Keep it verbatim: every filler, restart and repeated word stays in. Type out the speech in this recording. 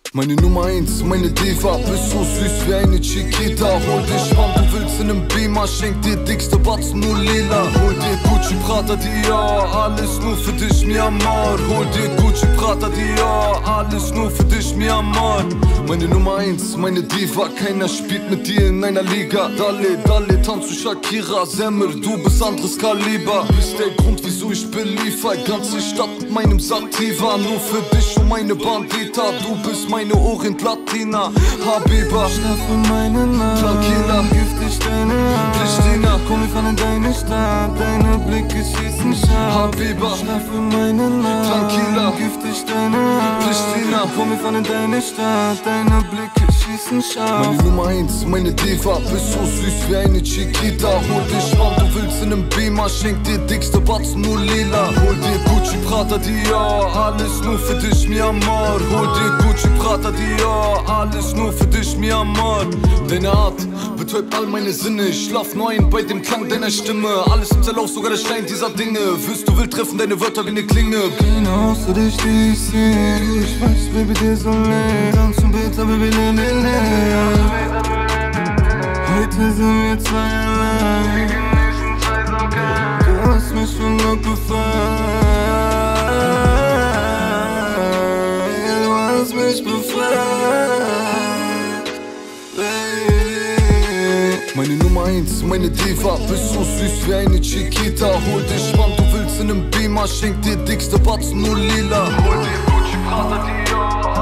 Meine Nummer eins, meine Diva, bist so süß wie eine Chiquita. Hol dich, wann du willst in nem Beamer, schenk dir dickste Batzen, nur lila. Hol dir Gucci, Prada, Dior, alles nur für dich, mi amor. Hol dir Gucci, Prada, Dior, alles nur für dich, mi amor. Meine Nummer eins, meine Diva, keiner spielt mit dir in einer Liga. Dale, dale, tanz zu Shakira, Semmel, du bist anderes Kaliber. Bist der Grund, wieso ich beliefer, ganze Stadt mit meinem Sativa. Nur für dich und meine Bandita, du bist mein meine Orient Latina, Habiba. Schlaf in meine Nacht, Tranquila, giftig deine Haut, Pristina. Komm, wir fahren in deine Stadt, deine Blicke schießen scharf. Habiba, Schlaf in meine Nacht, Tranquila, giftig deine Haut, Pristina. Komm, wir fahren in deine Stadt, deine Blicke schießen scharf. Meine Nummer eins, meine Diva, bist so süß wie eine Chiquita. Hol dich, wann du willst in nem Beamer, schenk dir dickste Batzen, nur lila. Hol dir Gucci, Prada, Dior, alles nur für dich, mi amor. Hol dir Gucci, Prada, Dior, alles nur für dich, mi amor. Deine Art betäubt all meine Sinne, ich schlaf nur ein bei dem Klang deiner Stimme. Alles im Zerlauf, sogar der Stein dieser Dinge. Wirst du wild treffen, deine Wörter wie ne Klinge. Genau so dich, die ich seh, ich weiß, Baby, dir so leid. Tanz und Bild, Baby, le, le, le. Heute sind wir zwei allein, du hast mich schon noch befreit. Du hast mich befreit, Baby. Meine Nummer eins, meine Diva, bist so süß wie eine Chiquita. Hol dich, wann du willst in nem Beamer, schenk dir dickste Batzen, nur lila. Hol dir Gucci, Prada, Dior.